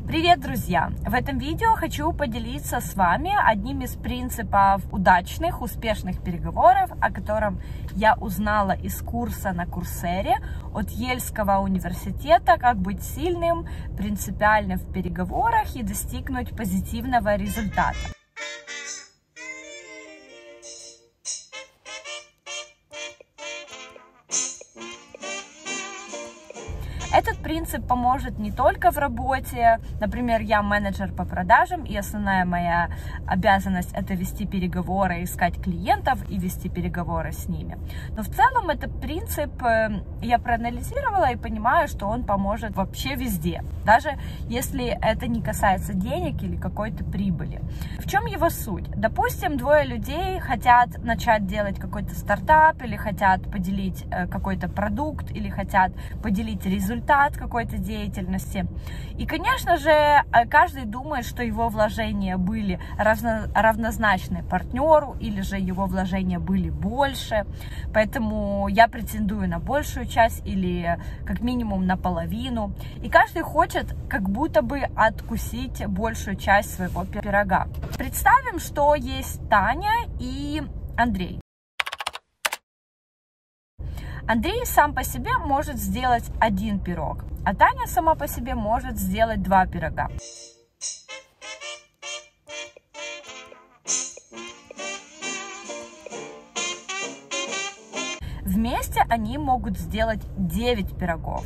Привет, друзья! В этом видео хочу поделиться с вами одним из принципов удачных, успешных переговоров, о котором я узнала из курса на Курсере от Ельского университета «Как быть сильным, принципиальным в переговорах и достигнуть позитивного результата». Этот принцип поможет не только в работе, например, я менеджер по продажам, и основная моя обязанность это вести переговоры, искать клиентов и вести переговоры с ними. Но в целом этот принцип я проанализировала и понимаю, что он поможет вообще везде, даже если это не касается денег или какой-то прибыли. В чем его суть? Допустим, двое людей хотят начать делать какой-то стартап, или хотят поделить какой-то продукт, или хотят поделить результат какой-то деятельности. И, конечно же, каждый думает, что его вложения были равнозначны партнеру, или же его вложения были больше. Поэтому я претендую на большую часть или как минимум на половину. И каждый хочет как будто бы откусить большую часть своего пирога. Представим, что есть Таня и Андрей. Андрей сам по себе может сделать один пирог, а Таня сама по себе может сделать 2 пирога. Вместе они могут сделать 9 пирогов.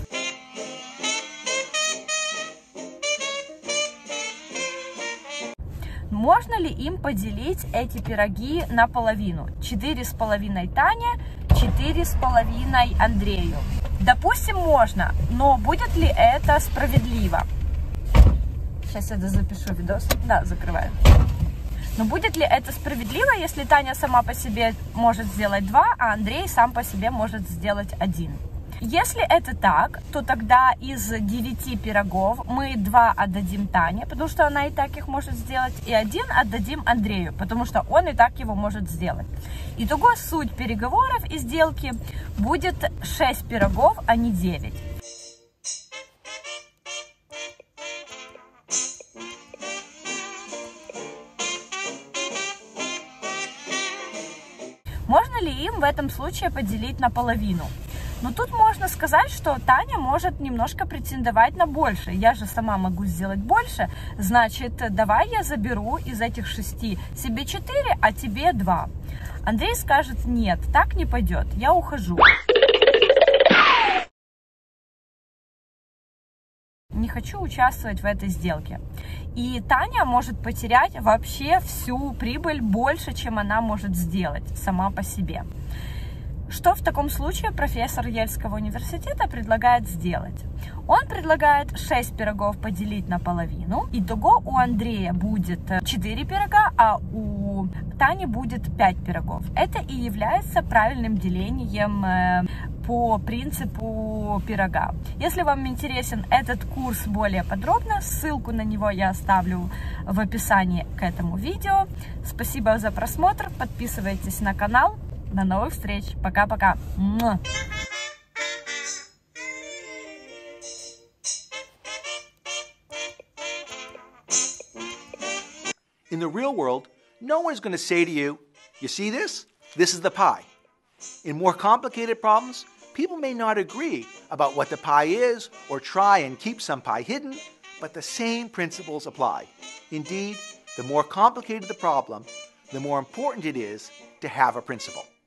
Можно ли им поделить эти пироги наполовину? 4,5 Таня, 4,5 Андрею. Допустим, можно, но будет ли это справедливо? Сейчас я запишу видос. Да, закрываю. Но будет ли это справедливо, если Таня сама по себе может сделать 2, а Андрей сам по себе может сделать 1? Если это так, то тогда из 9 пирогов мы 2 отдадим Тане, потому что она и так их может сделать, и 1 отдадим Андрею, потому что он и так его может сделать. Итого суть переговоров и сделки будет 6 пирогов, а не 9. Можно ли им в этом случае поделить наполовину? Но тут можно сказать, что Таня может немножко претендовать на больше. Я же сама могу сделать больше, значит, давай я заберу из этих 6 себе 4, а тебе 2. Андрей скажет, нет, так не пойдет, я ухожу. Не хочу участвовать в этой сделке. И Таня может потерять вообще всю прибыль больше, чем она может сделать сама по себе. Что в таком случае профессор Ельского университета предлагает сделать? Он предлагает 6 пирогов поделить на половину. Итого у Андрея будет 4 пирога, а у Тани будет 5 пирогов. Это и является правильным делением по принципу пирога. Если вам интересен этот курс более подробно, ссылку на него я оставлю в описании к этому видео. Спасибо за просмотр, подписывайтесь на канал. До новых встреч. Пока-пока. In the real world, no one's going to say to you, you see this? This is the pie. In more complicated problems, people may not agree about what the pie is or try and keep some pie hidden, but the same principles apply. Indeed, the more complicated the problem, the more important it is to have a principle.